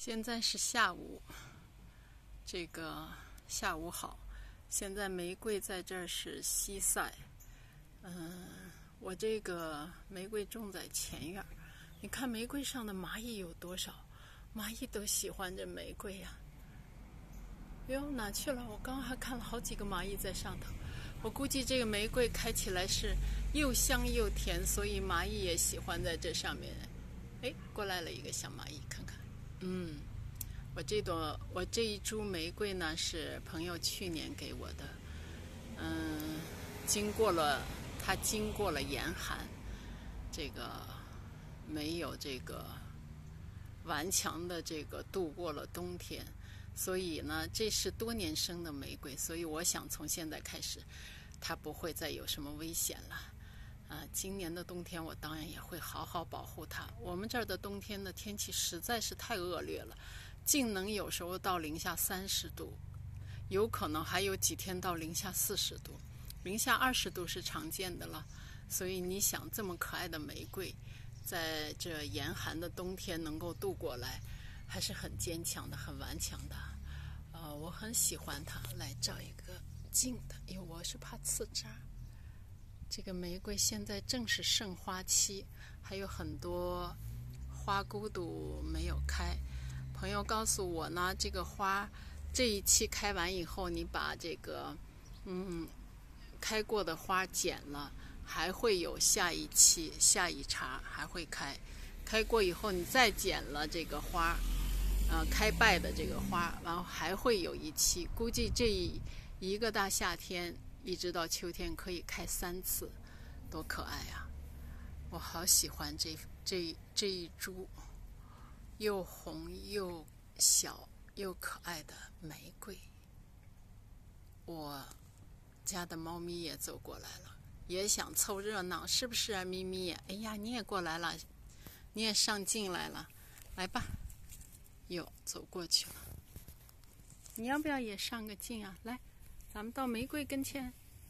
现在是下午，下午好。现在玫瑰在这儿是西晒，我这个玫瑰种在前院，你看玫瑰上的蚂蚁有多少？蚂蚁都喜欢这玫瑰呀。哟，哪去了？我刚还看了好几个蚂蚁在上头。我估计这个玫瑰开起来是又香又甜，所以蚂蚁也喜欢在这上面。哎，过来了一个小蚂蚁，看看。我这一株玫瑰呢是朋友去年给我的，它经过了严寒，这个没有这个顽强的度过了冬天，所以呢这是多年生的玫瑰，所以我想从现在开始它不会再有什么危险了。今年的冬天我当然也会好好保护它。我们这儿的冬天的天气实在是太恶劣了，竟能有时候到-30°，有可能还有几天到-40°，-20°是常见的了。所以你想，这么可爱的玫瑰在这严寒的冬天能够度过来，还是很坚强的，很顽强的。我很喜欢它。来找一个近的，因为我是怕刺扎。这个玫瑰现在正是盛花期，还有很多花骨朵没有开。朋友告诉我呢，这个花这一期开完以后，你把这个开过的花剪了，还会有下一期下一茬还会开。开过以后你再剪了这个花，开败的这个花，然后还会有一期。估计这一个大夏天一直到秋天可以开3次，多可爱啊！我好喜欢这一株又红又小又可爱的玫瑰。我家的猫咪也走过来了，也想凑热闹，是不是啊，咪咪？哎呀，你也过来了，你也上镜来了，来吧。哟，走过去了。你要不要也上个镜啊？来，咱们到玫瑰跟前。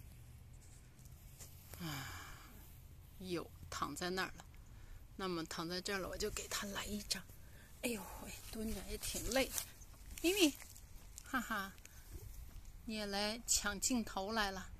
哟，躺在那儿了。那么躺在这儿了，我就给他来一张。哎呦喂，蹲着也挺累。咪咪，哈哈，你也来抢镜头来了。